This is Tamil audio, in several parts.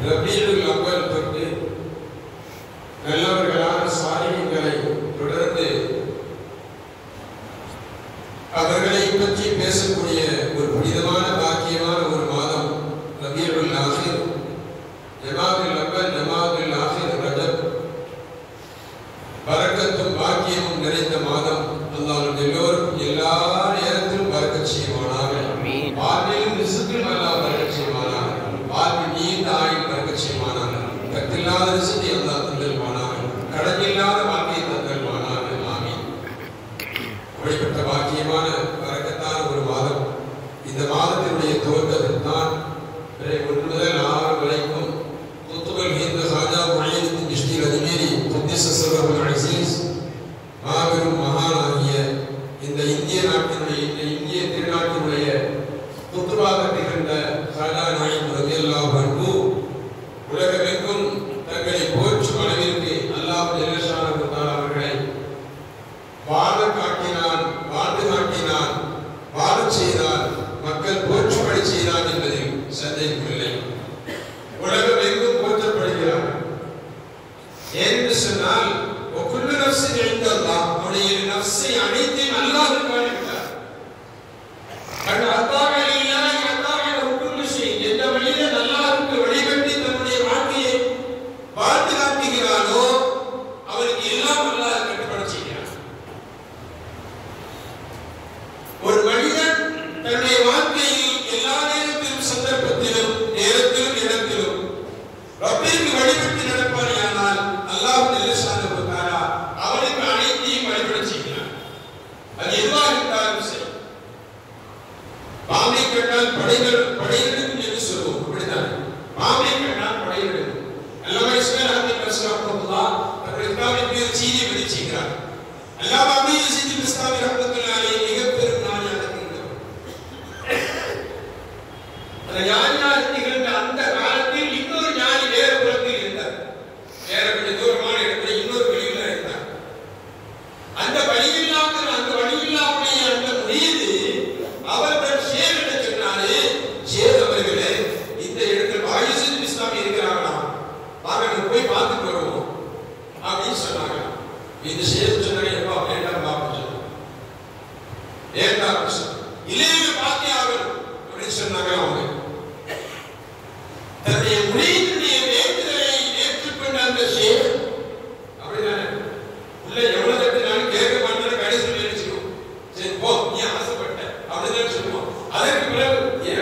ரபீஉல் அவ்வல் தொட்டு நல்லவர்களான சாலிஹீன்களை தொடர்ந்து அவர்களை பற்றி பேசக்கூடிய ஒரு புனிதமான பாக்கியமான ஒரு மாதம் ரபீஉல் ஆகிர், ஜமாதுல் அவ்வல், ஜமாதுல் ஆகிர், ரஜப். பரக்கத்தும் பாக்கியமும் நிறைந்த மாதம். அல்லாஹ் எல்லோருக்கும் எல்லா நேரத்திலும் பரக்கத் செய்வானாக. வாழ்விலும் ரிஸ்கிலும் அல்லாஹ் பரக்கத் செய்வானாக. வாழ்வில் நீண்ட ஆயுள் பரக்கத் செய்வானாக. கத்தில்லாத ரிஸ்கை அல்லாஹ் தந்தல்வானாக. கடனில்லாத வாழ்க்கையை தந்தல்வானாக. ஆமீன். அப்படிப்பட்ட பாக்கியமான பரக்கத்தான ஒரு மாதம். இந்த மாதத்தினுடைய துவக்கத்தில் தான் 1 முதல் 6 வரைக்கும் குத்துபல் ஹிந்த் ஹாஜா முஹையீன் சிஷ்தி அஜ்மீரி குத்திஸ சிர்ருல் அஸீஸ் மாபெரும் மகானாகிய இந்த இந்திய நாட்டினுடைய இந்த இந்திய திருநாட்டினுடைய குத்துபாக திகழ்ந்த ஹாஜா நாயிம் ரலியல்லாஹு அன்ஹு உலகமெங்கும் தங்களை போற்றும் அளவிற்கு அல்லாஹ் ஜல்ல ஷானஹு தஆலா அவர்களை வாழ்ந்து காட்டினான், வாழச் செய்தான், மக்கள் போற்றும்படி செய்தான் என்பதில் சந்தேகமில்லை. உலகமெங்கும் போற்றப்படுகிறார். ஏனென்று சொன்னால் ஒக்குள்ள நஃப்ஸின் இன்தல்லாஹ், அவருடைய நஃப்ஸை அனைத்தையும் அல்லாஹ் காண்கிறார். எந்த மனிதன் அல்லாஹ்வுக்கு வழிபட்டு தன்னுடைய வாழ்க்கையை வாழ்ந்து காட்டுகிறானோ அவருக்கு எல்லாம் அல்லாஹ் கட்டுப்பட செய்கிறார். ஒரு மனிதன் தன்னுடைய வாழ்க்கையில் எல்லா நேரத்திலும் சந்தர்ப்பத்திலும் நேரத்திலும் இடத்திலும் ரப்பிற்கு வழிபட்டு நடப்பானால் அல்லாஹ் ஜல்ல ஷானஹு தஆலா அவனுக்கு அனைத்தையும் வழிபட செய்கிறார். அது எதுவாக இருந்தாலும் சரி. பாம்பை கண்டால் படையெடுக்கும் என்று சொல்லுவோம். அப்படித்தான் பாம்பை கண்டால் படையெடுக்கும். அல்லாஹ் இஸ்மாயில் ரஹ்மத்துல்லாஹ் தன்னுடைய கிதாபில் பேர் செய்தி வெளியிடுகிறார். அல்லாஹ் அமீர் ஸித்தி பிஸ்தாமி ரஹ்மத்துல்லாஹி அலைஹி மிக பெரும் ஞானியாக இருந்தவர். அந்த ஞானியாக திகழ்ந்த அந்த காலத்தில் இன்னொரு ஞானி வேறு புறத்தில் இருந்தார். வேற கொஞ்சம் தூரமான இடத்துல இன்னொரு வழியில் இருந்தார். அந்த வழியில்லாமல் அந்த மீது அவர் தன் ஷேர் சொன்னாரு, ஷேர் அவர்களே, இந்த இடத்துல ஆயிஷத் பிஸ்தாமி இருக்கிறாங்களா, வாங்க நம்ம போய் பார்த்துட்டு வருவோம் அப்படின்னு சொன்னாங்க. இந்த ஷேர் சொன்னாங்க, எப்பா வேண்டாம் பாப்பா சொன்னாங்க, வேண்டாம் இல்லையே பார்த்தே ஆகணும் அப்படின்னு சொன்னாங்க. அவங்க தன்னுடைய முறையினுடைய வேண்டுதலை ஏற்றுக்கொண்ட அந்த ஷேர் அப்படிதானே உள்ள எவ்வளவு தட்டினாலும் கேட்க மாட்டேன்னு கடைசி நினைச்சுக்கணும். சரி போ, நீ ஆசைப்பட்ட அப்படிதான் சொல்லுவோம். அதற்கு பிறகு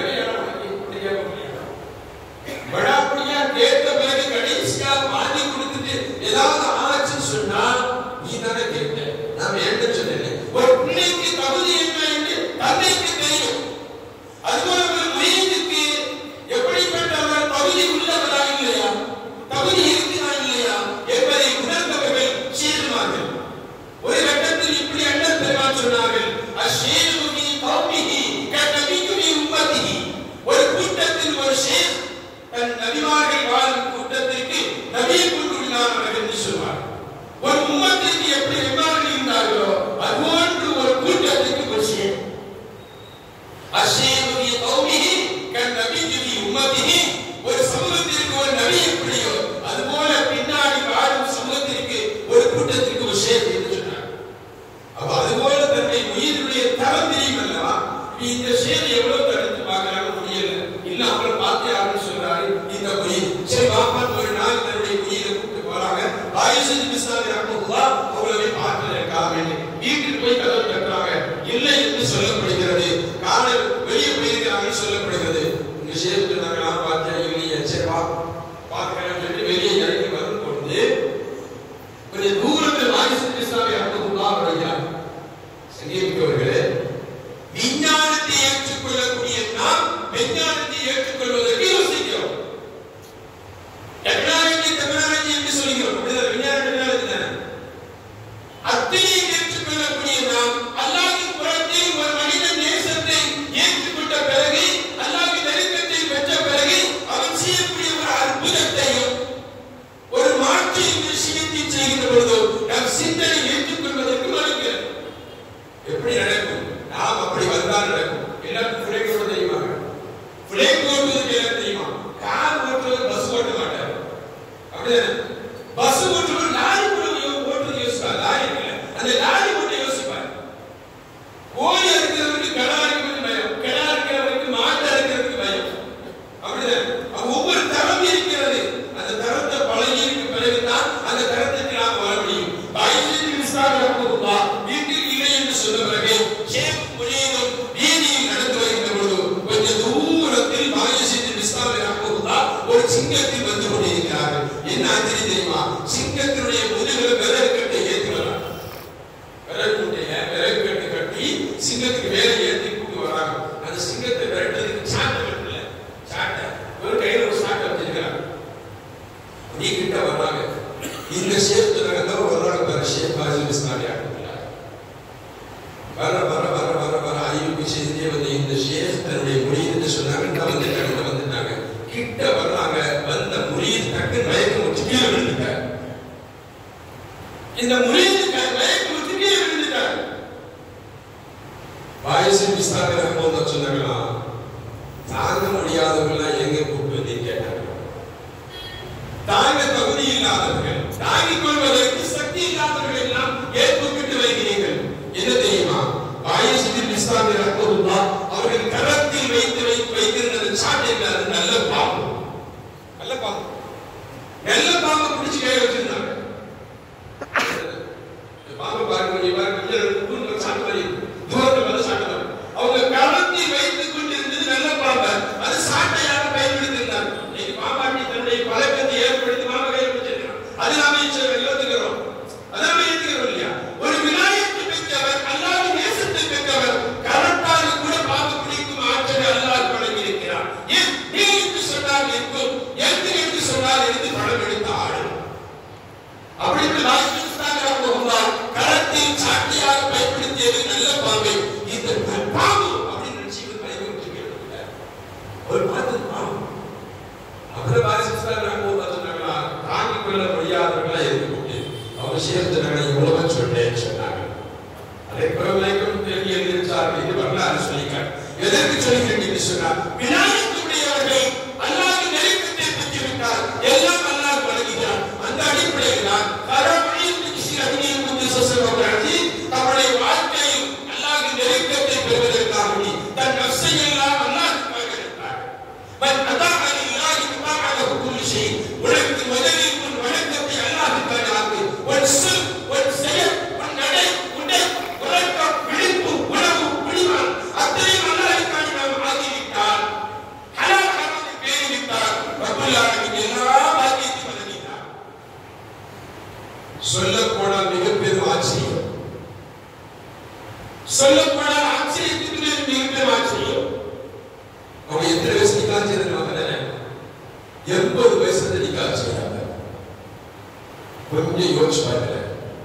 படாப்படியா கேட்ட பிறகு கடைசியா வாங்கி கொடுத்துட்டு ஏதாவது ஆச்சுன்னு சொன்னா நீ தானே கேட்ட, நான் என்ன சொன்னேன். ஒரு பிள்ளைக்கு தகுதி என்ன என்று தந்தைக்கு தெரியும். அதுபோல ஒரு முயற்சிக்கு எப்படிப்பட்ட தகுதி உள்ளவரா இல்லையா, தகுதி இருக்கிறா இல்லையா என்பதை உணர்ந்தவர்கள் சேருவார்கள். ஒரு கட்டத்தில் இப்படி அண்ணன் பெருமாள் சொன்னார்கள், அஷேருமி கௌமிஹி கநபியுமி உம்மதிஹி. ஒரு கூட்டத்தில் ஒரு ஷேர் தன் நபிமார்கள் வாழும் கூட்டத்திற்கு நபியை கொண்டுள்ளார்கள் என்று சொல்வார். ஒரு உம்மத்திற்கு எப்படி நபிமார்கள் இருந்தார்களோ அதுபோன்று ஒரு கூட்டத்திற்கு ஒரு ஷேர். அஷேருமி கௌமிஹி கநபியுமி உம்மதிஹி. ஒரு சமூகத்திற்கு ஒரு நபி எப்படியோ அதுபோல பின்னாடி வாழும் சமூகத்திற்கு ஒரு கூட்டத்திற்கு ஒரு ஷேர் என்று சொன்னார். அப்ப அதுபோல தன்னுடைய உயிரினுடைய தரம் தெரியும் அல்லவா. இந்த ஷேர் எவ்வளவு தடுத்து பார்க்கலாம்னு முடியல, இல்ல அவங்களை பார்த்தே ஆகணும்னு சொல்றாரு இந்த உயிர். சரி பாப்பா ஒரு நாள் தன்னுடைய உயிரை கூப்பிட்டு போறாங்க. ஆயிஷத் பிஸ்தாமி ரஹ்மத்துல்லாஹ் அவங்களை பார்க்கல. அப்படிதானே? பஸ் ஓட்டுற லாரி கூட ஓட்டுறது யோசிப்பார். லாரி இல்ல, அந்த லாரி மட்டும் யோசிப்பார். கோழி இருக்கிறவருக்கு கடா இருக்கிறதுக்கு பயம், கடா இருக்கிறவருக்கு மாட்டை இருக்கிறதுக்கு பயம். அப்படிதான் ஒவ்வொரு தரம் இருக்கிறது. அந்த தரத்தை பழகியதுக்கு பிறகுதான் அந்த தரத்துக்கு நாம் வர முடியும். வீட்டில் இல்லை என்று சொன்ன பிறகு வீதியில் நடந்து வருகின்ற பொழுது கொஞ்ச தூரத்தில் ஒரு சிங்கத்தில் வந்து கொண்டிருக்கிறார்கள். என்ன ஆச்சரியம் தெரியுமா? சிங்கத்தினுடைய முதுகில் விறகுக்கட்டை ஏற்றி வராங்க. விறகுக்கட்டை கட்டி சிங்கத்துக்கு மேலே ஏற்றி கூட்டு வராங்க. அந்த சிங்கத்தை விரட்டுறதுக்கு சாட்டை இல்லை, சாட்டை ஒரு கையில் ஒரு சாட்டை வச்சிருக்கிறாங்க. நீ கிட்ட வர்றாங்க. இந்த ஷேப் வர்றாங்க பாரு, ஷேப் வர வர வர வர வர ஐயோக்கு செய்தியே வந்து இந்த ஷேப் தன்னுடைய முடியுதுன்னு சொன்னாங்க. வந்துட்டாங்க, கிட்ட வர்றாங்க. வந்த முறியது டக்கு மயக்கம் வச்சு கீழே விழுந்துட்டார். இந்த முறியது மயக்கம் வச்சு கீழே விழுந்துட்டார். வாயசு விஸ்தாரம் சொன்னாங்களா, தாங்க முடியாதவர்கள் எங்க கூப்பிட்டு வந்து கேட்டாங்க. தாங்க தகுதி இல்லாதவர்கள், தாங்கிக் கொள்வதற்கு சக்தி இல்லாதவர்கள் எல்லாம் ஏற்பட்டு வைக்கிறீர்கள். என்ன தெரியுமா? வாயசு விஸ்தாரம் அவர்கள் கரத்தில் வைத்திருந்த சாட்டைகள் நல்ல பாம்பு, நல்ல பாம்பு, நல்ல பாம்பை பிடிச்சு கையை வச்சிருந்தாங்க. பாம்பு பாருங்க, சாட்டு வரி தூரத்தில் வந்து சாட்டு வரும். அவங்க கரத்தில் வைத்துக் கொண்டிருந்தது நல்ல பாம்பை, அது சாட்டையாக பயன்படுத்தியிருந்தாங்க. இன்னைக்கு பாம்பாட்டி தன்னுடைய பழக்கத்தை ஏற்படுத்தி பாம்பை கையில் வச்சிருக்கிறான். அது நாம யோசிக்கிறோம், அதான் ஏற்றுக்கிறோம் இல்லையா? ஒரு விநாயகத்தை பெற்றவர், அல்லாஹ் நேசத்தை பெற்றவர், கரத்தால் கூட பாம்பு பிடிக்கும் ஆற்றலை அல்லாஹ் வழங்கியிருக்கிறார். நீ என்று சொன்னால் இருக்கும், என்று சொன்னால் இருந்து படம் எடுத்து ஆடும். அப்படி கரத்தில் சாட்டியாக பயன்படுத்தியது நல்ல பாம்பை. இந்த பாம்பு அப்படின்னு நினைச்சு ஒரு பார்த்து பாம்பு. அப்புறம் சொன்னாங்களா, தாங்கிக் கொள்ள முடியாதவர்களா இருக்கக்கூடிய அவங்க சேர்த்து இவ்வளவு சொன்னேன்னு சொன்னாங்க. அதை பிறகு எழுதியிருந்தார். இது வரலாறு சொல்லிக்கார். எதற்கு சொல்கிறேன் என்று சொன்னார், விநாயகத்துடையவர்கள் அல்லாஹ் நெருக்கத்தை பெற்றுவிட்டார், எல்லாம் அல்லாஹ் வழங்குகிறார். அந்த அடிப்படையில் தான் தன்னுடைய வாழ்க்கையில் அல்லாஹ் நெருக்கத்தை பெறுவதற்காக தன் நஃப்ஸை எல்லாம் அல்லாஹ்வுக்காக எடுத்தார். உனக்கு முதலில் உன் வணக்கத்தை அல்லாஹ்வுக்காக ஆக்கு. உன் சொல், உன் செயல், உன் நடை, உடை, உறக்கம், விழிப்பு, உணவு, குடிமன் அத்தனையும் அல்லாஹ்வுக்காக நாம் ஆகிவிட்டால், ஹலால் ஹராமை பேணிவிட்டால், ரப்பல் ஆலமீன் எல்லா பாக்கியத்தையும் வழங்கினார். சொல்லப்போனால் மிகப்பெரும் ஆச்சரியம், சொல்லப்போனால் ஆச்சரியத்துக்கு மிகப்பெரும் ஆச்சரியம். அவங்க எத்தனை வயசு நிக்காஹ் செய்யறாங்க? 80 வயசுல நிக்காஹ் செய்யறாங்க. கொஞ்சம் யோசிச்சு பாருங்க.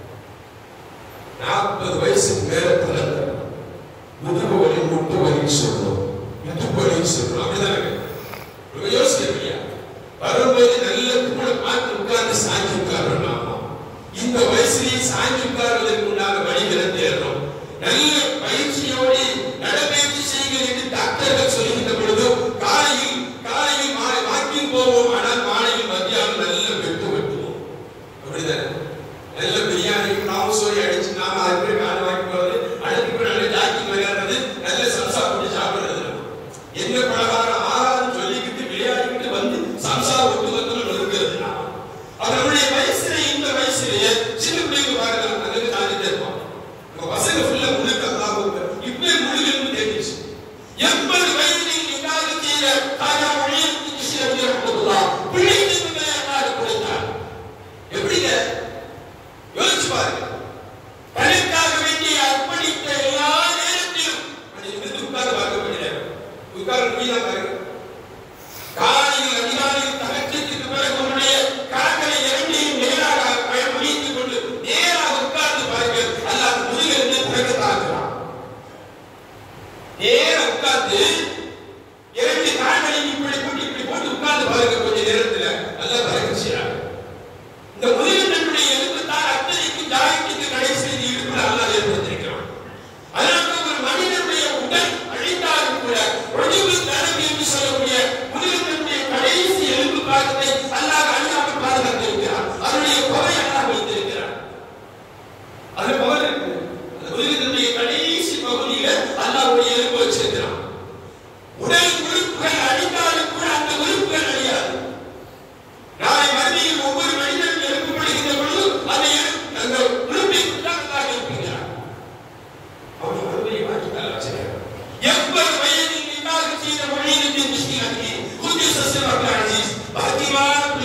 40 வயசுக்கு மேல பிறந்த முதுகு வலி, முட்டு வலின்னு சொல்றோம், முதுகு வலின்னு சொல்றோம். அப்படிதானே? யோசிக்கிறீங்க. வரும்போது நல்ல கூட பார்த்து உட்கார்ந்து சாஞ்சி உட்காரணும். இந்த வயசுலேயே சாஞ்சி உட்கார்வதற்கு உண்டான வழிகளை தேடுறோம். நல்ல பயிற்சியோடு நடைபயிற்சி செய்யுங்கள் என்று டாக்டர்கள் சொல்லுகின்ற பொழுது காலையில் வாக்கிங் போவோம், ஆனால் மாலையில் மத்தியானம் நல்ல வெட்டுவோம். அப்படிதானே? நல்ல பிரியாணி நாமசோரி அடிச்சு நாம அதுக்கு காலை வாங்கி போறது, அடுத்து நல்ல ஜாக்கிங் விளையாடுறது, நல்ல சம்சா போட்டு சாப்பிடுறது. என்ன பலகாரம் ஆறான்னு சொல்லிக்கிட்டு விளையாடிக்கிட்டு வந்து சம்சா விட்டு வந்து இருக்கிறது. அவருடைய வயசுல இந்த வயசுலயே சின்ன பிள்ளைங்க பாருங்க, அங்கே தாண்டிட்டே இருப்பான். பசங்க ஃபுல்லா முழுக்க இப்ப முழுகன்னு தெரிஞ்சிச்சு. 80 வயதில் இல்லாத செய்த பிள்ளைக்கு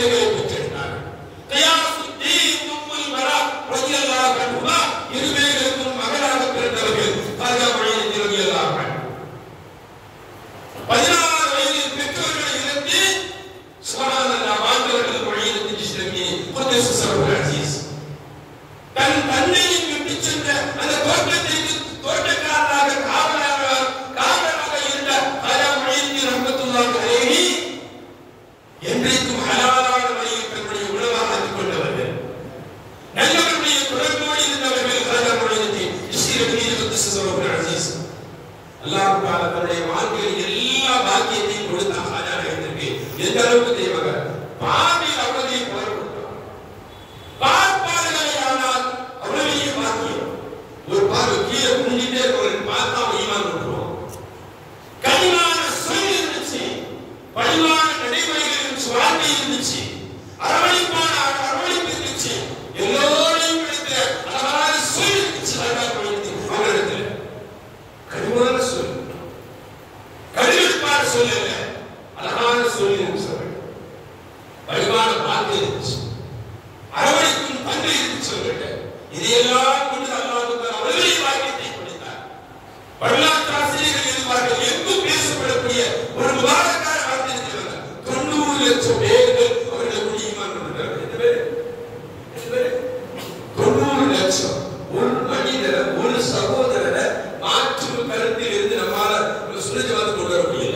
பிள்ளைகளை பெற்றெடுத்தார்கள். கயாசுத்தீன் உம்முல் வரா ரலியல்லாஹு அன்ஹுமா இருவேருக்கும் மகனாக பிறந்தவர்கள் ஹஜ்ஜா முஹையீன் ரலியல்லாஹு அன்ஹு. 16 வயதில் பெற்றோர்களை இழந்து சுப்ஹானல்லாஹ் வாழ்ந்தவர்கள் முஹையீன் சிஷ்யமி குத்ஸ ஸரஃபுல் அஸீஸ். தன் தன்னையும் விட்டு சென்ற அந்த தோட்டக்காரராக காவலராக இருந்த ஹஜ்ஜா முஹையீன் ரஹ்மத்துல்லாஹி அலைஹி என்றைக்கும் ஹலாலான வழியில் தன்னுடைய உணவாக ஆக்கிக் கொண்டவர்கள், நல்லவர்களுடைய தொடர்போடு இருந்தவர்கள் ஹஜ்ஜா முஹையீன் சிஷ்யமி குத்ஸ ஸரஃபுல் அஸீஸ். அல்லாஹ் தஆலா தன்னுடைய வாழ்க்கையில் எல்லா பாக்கியத்தையும் கொடுத்த ஹஜ்ஜா முஹையீனுக்கு எந்த அளவுக்கு தெரியுமாங்க? பாவியில் அவர்களையும் புகழ்படுத்தார். பார்ப்பார்களே ஆனால் அவ்வளவையே பாக்கியம். ஒரு பார்வை கீழே குனிஞ்சிட்டே இருக்கவர்கள் பார்த்தா ஈமான் கொண்டுருவோம். கனிவான சொல் இருந்துச்சு, பணிவான நடைமுறைகள் இருந்துச்சு, வாழ்க்கை இருந்துச்சு, அரவணைப்பு இருந்துச்சு, எல்லோரையும் எடுத்த அழகான சொல் இருந்துச்சு. அவர்களிடத்தில் கனிவான சொல், கனிவிற்பான சொல் அல்ல, அழகான சொல் இருந்துச்சு. பணிவான வார்த்தை இருந்துச்சு, அரவணைக்கும் தன்மை இருந்துச்சு. அவர்கிட்ட இதையெல்லாம் கொண்டு அல்லாஹ் அவர்களை வாக்கியத்தை கொடுத்தார். வரலாற்று ஆசிரியர்கள் எழுதுவார்கள், எங்கும் பேசப்படக்கூடிய ஒரு முபாரக்கான வார்த்தை இருக்கிறது. 90 லட்சம் பேர்கள் அவர்களுக்கு ஈமான் கொண்டார்கள். எத்தனை பேர்? 90 லட்சம். ஒரு மனிதரை, ஒரு சகோதரரை மாற்று கருத்தில் இருந்து நம்மால சுனஜவாத கொண்டு வர முடியல,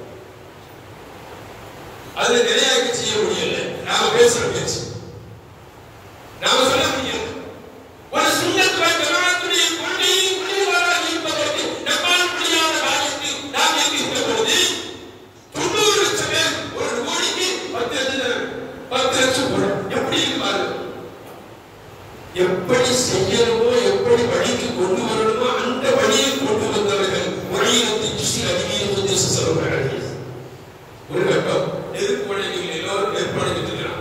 அது நிறையாக்கி செய்ய முடியல. நாம பேசுற பேச்சு நாம சொல்ல முடியாது. ஒரு சுன்னத் வல் ஜமாஅத்துடைய கொள்கையை புரிவாராக இருப்பதற்கு நம்மால் முடியாத காரியத்தில் நாம் என்கின்ற பொழுது 90 லட்சம் பேர் ஒரு கோடிக்கு 10 லட்சம் கூட எப்படி இருப்பாரு? எப்படி செய்யணுமோ, எப்படி வழிக்கு கொண்டு வரணுமோ அந்த வழியை கொண்டு வந்தவர்கள் முஹையீன் சிஷ்யமி ஸரஃபுல் அஸீஸ். ஒரு கட்டம் நெருப்பு வழிகள் எல்லோரும் நெருப்படைக்கிட்டு இருக்கிறான்.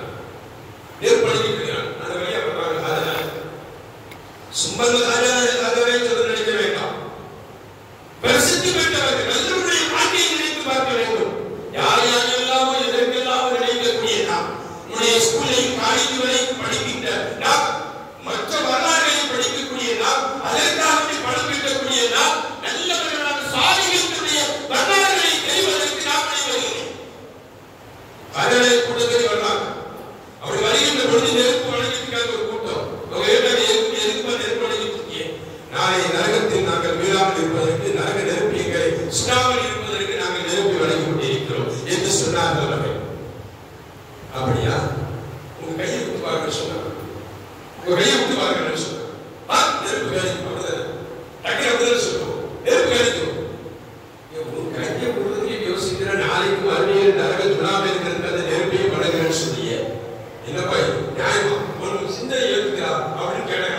அந்த வழியா பண்றாங்க. சும்மா அதவே சொல்ல நினைக்க வேண்டாம். பிரசித்தி பெற்றவர்கள் நல்லவருடைய வாழ்க்கையை நினைத்து பார்க்க வேண்டும். யார் யாரெல்லாமோ எதற்கெல்லாமோ நினைக்கக்கூடிய நாம், நம்முடைய ஸ்கூலையும் காலேஜுகளையும் படிக்கின்ற நாம், மற்ற வரலாறுகளையும் படிக்கக்கூடிய நாம், அதற்காக பணம் பெற்றக்கூடிய நாம், நல்லவர்களான சாதிகளுடைய வரலாறுகளை தெரிவதற்கு நாம் அனைவரும் அதனை கூட்டத்தில் வந்தாங்க. அப்படி வருகின்ற பொழுது நெருப்பு வழங்கியிருக்காங்க ஒரு கூட்டம். நெருப்பு வழங்கிட்டு நாளை நரகத்தில் நாங்கள் வீழாமல் இருப்பதற்கு, நரக நெருப்பு எங்களை சுடாமல் இருப்பதற்கு நாங்கள் நெருப்பை வழங்கி கொண்டிருக்கிறோம் என்று சொன்னார்கள் அவர்கள். அப்படியா? உங்க கையை விட்டு பாருங்க சொன்னாங்க. உங்க கையை விட்டு பாருங்க சொன்னாங்க. நெருப்பு வேலைக்கும் அப்படிதான் டக்கு அப்படிதான் சொல்லுவோம். நெருப்பு வேலைக்கும் உங்க கையை விடுறதுக்கு யோசிக்கிற நாளைக்கு மறுபடியும் நரக துணாமல் இருக்கிறது அந்த நெருப்பையும் வழங்குறேன்னு சொல்லிய என்னப்பா நியாயமா ஒரு சிந்தனை ஏற்புகிறா அப்படின்னு கேட்டாங்க.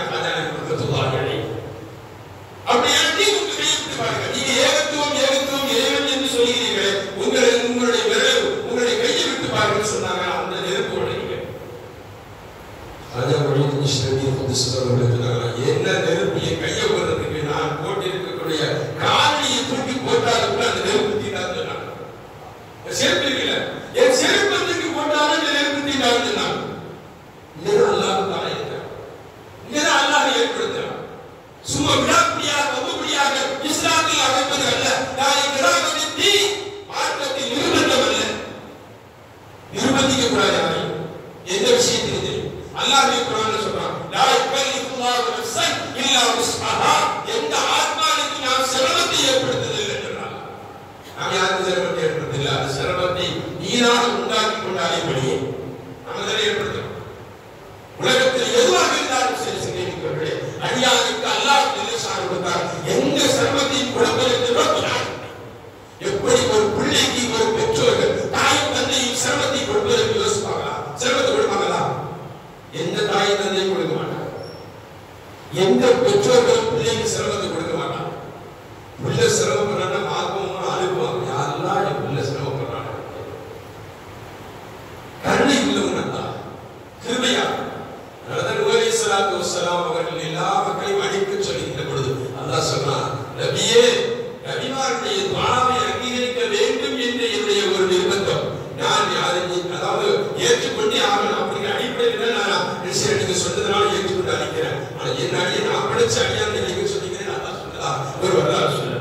அப்படி எழுதி உங்க கையை விட்டு பாருங்க. நீங்க ஏகத்துவம் இறைவன் என்று சொல்கிறீர்களே, உங்களுடைய விரல் உங்களுடைய கையை விட்டு பாருங்க சொன்னாங்க. அந்த நெருப்பு வழங்கிங்க. என்ன நெருப்பு என் கையை போடுறதுக்கு நான் போட்டிருக்கக்கூடிய காலனியை தூக்கி போட்டாலும் கூட அந்த நெருப்பு தீண்டான்னு சொன்னாங்க. செருப்பு இருக்குல்ல, என் செருப்பு தூக்கி போட்டாலும் இந்த நெருப்பு தீண்டான்னு சொன்னாங்க. இங்கதான் அல்லாஹ் தாலா இருக்கிறான், இங்கதான் அல்லாஹ் ஏற்படுத்துறான். சும்மா விடாப்பிடியாக வகுப்படியாக இஸ்லாத்தில் அமைப்பது அல்ல. நான் கிராமத்தி மார்க்கத்தில் நிர்பந்தம் அல்ல, நிர்பந்திக்க கூடாது யாரையும். எந்த விஷயத்திலும் தெரியும். அல்லாஹ் குர்ஆன்ல சொல்றான், லா யுகல்லிஃபுல்லாஹு நஃப்ஸன் இல்லா உஸ்அஹா. எந்த ஆத்மாவுக்கு நாம் சிரமத்தை ஏற்படுத்துவதில்லை என்றார். நாம் யாருக்கு சிரமத்தை ஏற்படுத்தவில்லை, அந்த சிரமத்தை நீராக உண்டாக்கி கொண்டாலே படியே நாம் அதை ஏற்படுத்தும். உலகத்தில் எதுவாக இருந்தாலும் சரி சிந்திக்கிறவர்களே, அடியாருக்கு அல்லாஹ் நிலைசார் கொடுத்தார். எந்த சிரமத்தையும் கொடுப்பதற்கு நோக்கினார். எப்படி ஒரு பிள்ளைக்கு ஒரு பெற்றோர்கள் தாயும் தந்தையும் சிரமத்தை கொடுப்பதற்கு யோசிப்பாங்களா? சிரமத்தை கொடுப்பாங்களா? எந்த தாயும் தந்தையும் கொடுக்க மாட்டாங்க. எந்த பெற்றோர்களும் பிள்ளைக்கு சிரமத்தை கொடுக்க மாட்டாங்க. பிள்ளை சிரமப்படுறாங்க, மார்க்கமும் அழுகுவாங்க. யாரெல்லாம் என் பிள்ளை சிரமப்படுறாங்க? கருணை உள்ளவங்க நல்லா கிருபையா. ஸல்லல்லாஹு அலைஹி வஸல்லம் அவர்கள் எல்லா மக்களையும் அழைக்க சொல்லுகின்ற பொழுது அல்லாஹ் சொன்னான், நபியே, நபிமாருடைய துஆவை அங்கீகரிக்க வேண்டும் என்ற என்னுடைய ஒரு நிர்பந்தம். நான் அதாவது ஏற்றுக்கொண்டு நினைக்கிறேன். ஆனா என்ன அடியை நான் படிச்ச அடியான்னு நினைக்க சொன்னீங்க. நான் சொன்னதா ஒரு வரலாறு சொல்ல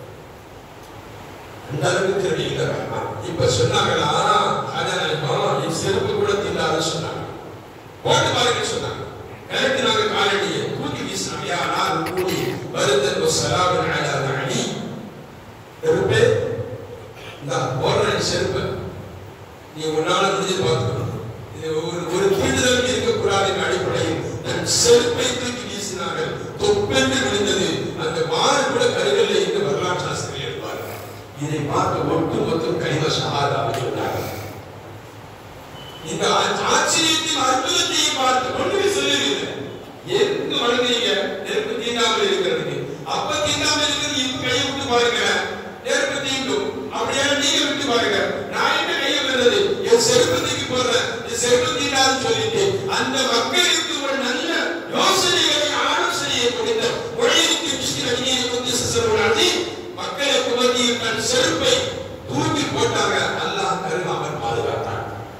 அந்த அளவுக்கு தெரியல. இப்ப சொன்னாங்களா செருப்பு கூட தின்னாத சொன்னாங்க. போட்டு பாருங்க சொன்னாங்க. கரெக்ட். நாங்க காலடியை தூக்கி வீசினாங்க. ஆனால் கூடி வருதல் சலாவன் அழகாத அணி செருப்பு இந்த போடுற செருப்பு நீ உன்னால முடிஞ்சு பார்த்துக்கணும். இது ஒரு கீழ்தல் இருக்கக்கூடாது என்ற அடிப்படையில் தன் செருப்பை தூக்கி வீசினார்கள். தொப்பென்று விழுந்தது. அந்த மாறு கூட கருகல்ல இருந்து வரலாற்று ஆசிரியர் எழுப்பார்கள். இதை பார்த்து ஒட்டுமொத்தம் கனிம ஷஹாதாவை சொன்னார்கள். இந்த ஆச்சரியத்தின் அற்புதத்தை பார்த்து ஒன்றுமே சொல்லவில்லை. எதுக்கு வழங்குறீங்க? நெருப்பு தீண்டாமல் இருக்கிறதுக்கு. அப்ப தீண்டாமல் இருக்கிறது இப்ப கையை விட்டு பாருங்க, நெருப்பு தீண்டும். அப்படியே நீங்க விட்டு பாருங்க, நான் என்ன கையை விடுறது? என் செருப்பத்துக்கு போடுறேன், என் செருப்பு தீண்டாதுன்னு சொல்லிட்டு அந்த மக்களுக்கு ஒரு நல்ல யோசனைகளை ஆலோசனையை கொடுத்த உடையருக்கு கிருஷ்ணகிரியை வந்து சிசரோடாதி மக்களுக்கு மத்தியில் தன் செருப்பை தூக்கி போட்டாங்க. அல்லாஹ் கருணாமன் பாதுகாத்தான்.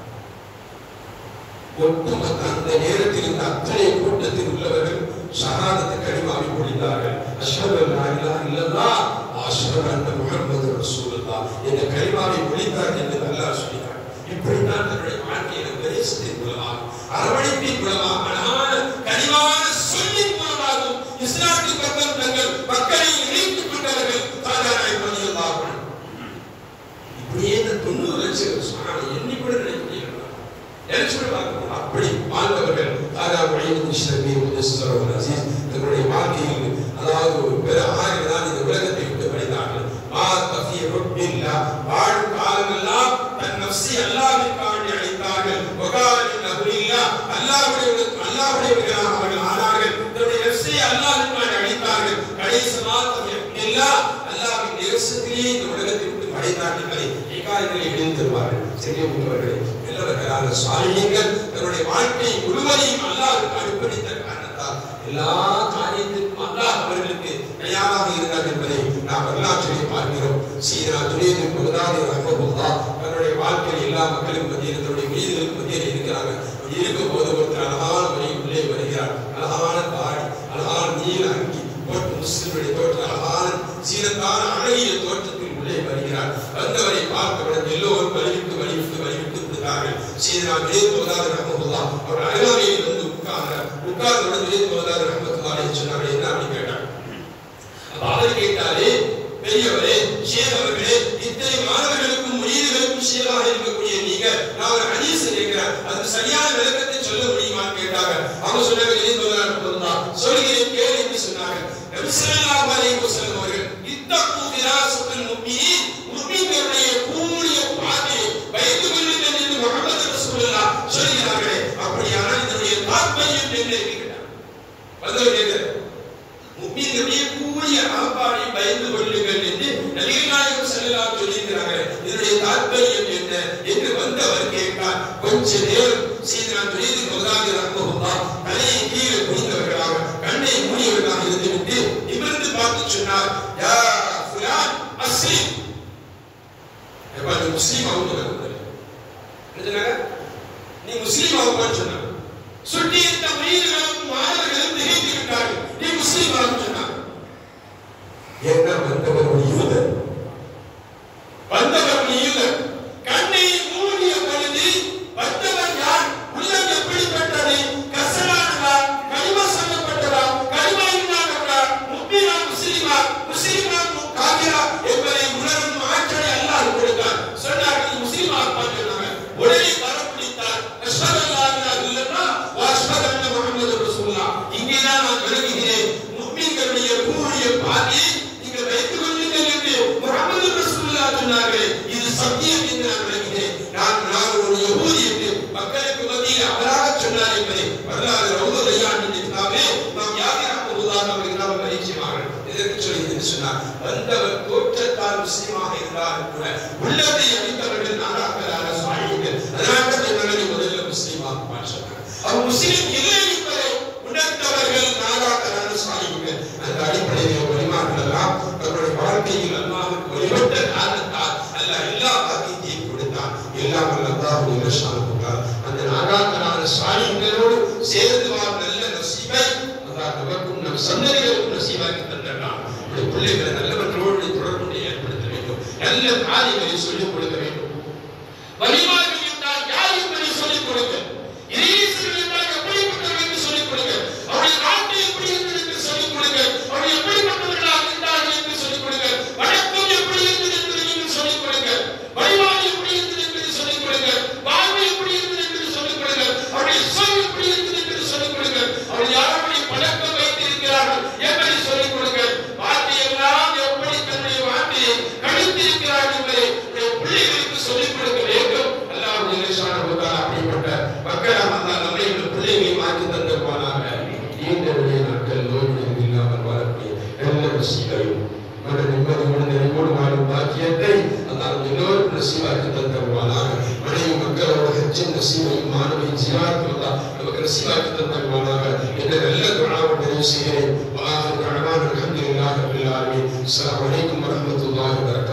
ஒட்டுமொத்த அந்த நேரத்தில் இந்த அத்தனை கூட்டத்தில் உள்ளவர்கள் ஷஹாதத் கலிமாவை மொழிந்தார்கள். அஷ்ஹது அல்லா இலாஹ இல்லல்லாஹ் வ அஷ்ஹது அன்ன முஹம்மது ரசூலுல்லாஹ் என்ற கலிமாவை மொழிந்தார்கள் என்று அல்லாஹ் சொல்கிறார். இப்படித்தான் தன்னுடைய வாழ்க்கையில உபதேசத்தின் மூலமாக, அரவணைப்பின் மூலமாக, அழகான கனிவான சொல்லின் மூலமாகவும் இஸ்லாத்தின் பக்கம் தங்கள் மக்களை இணைத்துக் கொண்டவர்கள் தாஜாராய் ரலியல்லாஹு அன்ஹு. இப்படியே இந்த 90 லட்சம் சுப்ஹானல்லாஹ் எண்ணி கூட நினைக்க முடியல. அப்படி வாழ்ந்தவர்கள் தன்னுடைய வாழ்க்கையில் அதாவது ஒரு பெரிய ஆயிரம் தான் இந்த உலகத்தை விட்டு படித்தார்கள். வாழும் காலமெல்லாம் தன் நஃப்ஸை அல்லாஹ்விற்காக அழைத்தார்கள். அல்லாஹ்வுடையவர்களாக அவர்கள் ஆனார்கள். தன்னுடைய நஃப்ஸை அல்லாஹ்விற்காக அழைத்தார்கள். கடைசியாக அல்லாஹ்வின் நேசத்திலே இந்த உலகத்தை விட்டு அழைத்தார்கள். ஏகாதிகளை இணைந்து தருவார்கள். செய்யக்கூடியவர்களே நல்லவர்களான சாலிஹீன்கள் தன்னுடைய வாழ்க்கை முழுவதையும் அல்லாஹ்வுக்கு அர்ப்பணித்த காரணத்தால் எல்லா காரியத்திற்கும் அல்லாஹ் அவர்களுக்கு தயாராக இருந்தார் என்பதை நாம் வரலாற்றிலே பார்க்கிறோம். சீதனா துனேது பகதாதி ரஹ்மத்துல்லாஹ் தன்னுடைய வாழ்க்கையில் எல்லா மக்களுக்கும் மத்தியில் தன்னுடைய மீதுகளுக்கு மத்தியில் இருக்கிறாங்க. இருக்கும் போது ஒருத்தர் அழகான முறையில் உள்ளே வருகிறார். அழகான தாடி, அழகான நீல அங்கி போட்டு முஸ்லிமுடைய தோற்றம் அழகான சீரத்தான அழகிய தோற்றத்தில் உள்ளே வருகிறார். வந்தவரை பார்த்தவுடன் எல்லோரும் வலிவிட்டு விடுத்தார்கள். சீதனா துனேது பகதாதி ரஹ்மத்துல்லாஹ் அவர் அருகாமையில் வந்து உட்கார்ந்தவுடன் துனேது பகதாதி ரஹ்மத்துல்லாஹ் சொன்னார்கள். என்ன அப்படின்னு கேட்டார். அவர் கேட்டாரே, பெரியவரே ஷேக் அவர்களே, இத்தனை மாணவர்களுக்கும் முரீதுகளுக்கும் ஷேகாக இருக்கக்கூடிய நீங்க நான் ஒரு ஹதீஸ் கேட்கிறேன், அது சரியான விளக்கத்தை சொல்ல முடியுமான்னு கேட்டாங்க. அவங்க சொன்னாங்க சொல்கிறேன் கேளு என்று சொன்னாங்க. நபி ஸல்லல்லாஹு அலைஹி வஸல்லம் அவர்கள் இத்தகு ஃபிராஸத்துல் முஃமினீன் முஃமின்களுடைய கூடிய பாதையை வைத்து கொள்ளுங்கள் என்று முஹம்மது ரசூலுல்லாஹ் சொல்கிறார்களே, அப்படியானால் இதனுடைய தாத்பரியம் என்ன கேட்டாங்க. வந்தவர் கேட்கிறார், முஃமின்களுடைய கூடிய ஆபாரை பயந்து கொள்ளுங்கள் என்று நபிகள் நாயகம் ஸல்லல்லாஹு அலைஹி சொல்லியிருக்கிறார்கள். இதனுடைய தாத்பரியம் என்ன என்று வந்தவர் கேட்டார். கொஞ்ச நேரம் சீதனா துனேது பகதாதி ரஹ்மத்துல்லாஹ் தலையை கீழே குனிந்தவர்களாக கண்ணை மூடியவர்களாக இருந்துவிட்டு நிமிர்ந்து பார்த்து சொன்னார், யா ஃபுலான் அஸ்லிம். எப்ப நீ முஸ்லீம் ஆகுங்க, நீ முஸ்லீம் ஆகுமான்னு சொன்னார். சுற்றி இருந்த முரீதுகளும் மாணவர்களும் திகைத்து விட்டார்கள். நீ முஸ்லீம் ஆகும் சொன்னார். என்ன வந்தவர் ஒரு யூதர், கண்ணை மூடிய பொழுது வந்தவர் யார், உள்ளம் எப்படிப்பட்டது, கசலானதா, கலிமா சொல்லப்பட்டதா, கலிமா இல்லாதவரா, முஃமினா முஸ்லிமா, முஸ்லிமா காபிரா என்பதை உணரும் ஆற்றலை அல்லாஹ் கொடுத்தார். சொன்னார்கள் முஸ்லிமா ஆகுமான்னு சொன்னாங்க. உடனே வரப்பிடித்தார். அஷ்ஹது அல்லா இலாஹ இல்லல்லாஹ் வ அஷ்ஹது அன்ன முஹம்மது ரசூலுல்லாஹ். இங்கேதான் நான் விளங்குகிறேன், முஃமின்களுடைய கூடிய பாதையை நீங்கள் வைத்துக் கொள்ளுங்கள் என்று முஹம்மது ரசூலுல்லாஹ் சொன்னார்கள். இது சத்தியம் என்று நான் விளங்குகிறேன். நான் ஒரு யஹூதி என்று மக்களுக்கு மத்தியில் அவராக சொன்னார் என்பதை வரலாறு ரவுதுல் ரய்யான் என்ற கிதாபிலே நாம் யாகிர் ரஹ்மத்துல்லாஹி அவர்கள் நாம் பரிச்சயமார்கள். இதற்கு சொல்லி சொன்னார், வந்தவர் தோற்றத்தால் முஸ்லிமாக இருந்தாலும் கூட உள்ளத்தை அளித்தவர்கள் நாடாக்களான சாலிஹீன்கள். அதனால சொன்னார்கள் முதல்ல முஸ்லிமாக சொன்னார். அவர் முஸ்லிம் இல்லை என்பதை உணர்ந்தவர்கள் நாடாக்களான சாலிஹீன்கள். அந்த அடிப்படையில் வழிமார்கள் எல்லாம் தன்னுடைய வாழ்க்கையில் அல்லாஹ்வுக்கு வழிபட்ட காரணத்தால் அல்லாஹ் எல்லா பாக்கியத்தையும் கொடுத்தான். எல்லாம் அல்லாஹ்வுடைய ரஹ்மத்தால் அந்த நாடாக்களான சாலிஹீன்களோடு சேர்ந்து வாழ்ந்த நல்ல நசீபை நம்ம சந்ததிகளுக்கு நசீவாக்கி தந்தரலாம். நம்முடைய பிள்ளைகளை நல்லவர்களோடு தொடர்புடைய ஏற்படுத்த வேண்டும். நல்ல காரியங்களை சொல்லிக் கொடுக்க வேண்டும். வலிமார்கள் என்றால் யார் என்பதை சொல்லிக் கொடுக்க, இறையேசுகள் என்றால் எப்படிப்பட்டவர்கள் என்று சொல்லிக் கொடுக்க, அவருடைய நாட்டை எப்படி இருந்தது என்று சொல்லிக் கொடுக்க, அவர்கள் எப்படிப்பட்டவர்களாக இருந்தார்கள் என்று சொல்லிக் கொடுக்க, வணக்கம் எப்படி இருந்தது என்று சொல்லிக் கொடுக்க, வழிபாடு எப்படி இருந்தது என்று சொல்லிக் கொடுக்க, வாழ்வு எப்படி இருந்தது என்று சொல்லிக் கொடுக்க, அவருடைய சொல் எப்படி இருந்தது என்று சொல்லிக் கொடுக்க, அவர்கள் யாருடைய பழக்கம் வைத்திருக்கிறார்கள் என்பதை சொல்லிக் கொடுக்க, வார்த்தையெல்லாம் எப்படி தன்னுடைய வார்த்தையை கழித்திருக்கிறார்கள் என்பதை பிள்ளைகளுக்கு சொல்லிக் கொடுக்க வேண்டும். அல்லாஹ் அப்படிப்பட்ட மக்களாக நம்மை பிள்ளைகளை மாற்றி தந்திருப்பானாக. இந்த நாட்கள் நோய் இல்லாமல் வாழக்கூடிய நல்ல நசீபையும் மன நிம்மதியோடு நிறைவோடு வாழும் பாக்கியத்தை அல்லாஹ் எல்லோருக்கும் நசீவாக்கி தந்திருப்பானாக. மனைவி மக்களோட ஹஜ்ஜின் நசீபையும் மாணவி ஜியாரத் அல்லாஹ் நமக்கு நசீவாக்கி தந்திருப்பானாக என்ற நல்ல துஆவை நிறைவு செய்கிறேன். வஆஹிரு தஅவானா அல்ஹம்துலில்லாஹி ரப்பில் ஆலமீன். அஸ்ஸலாமு அலைக்கும் வரஹ்மத்துல்லாஹி வபரகாத்துஹு.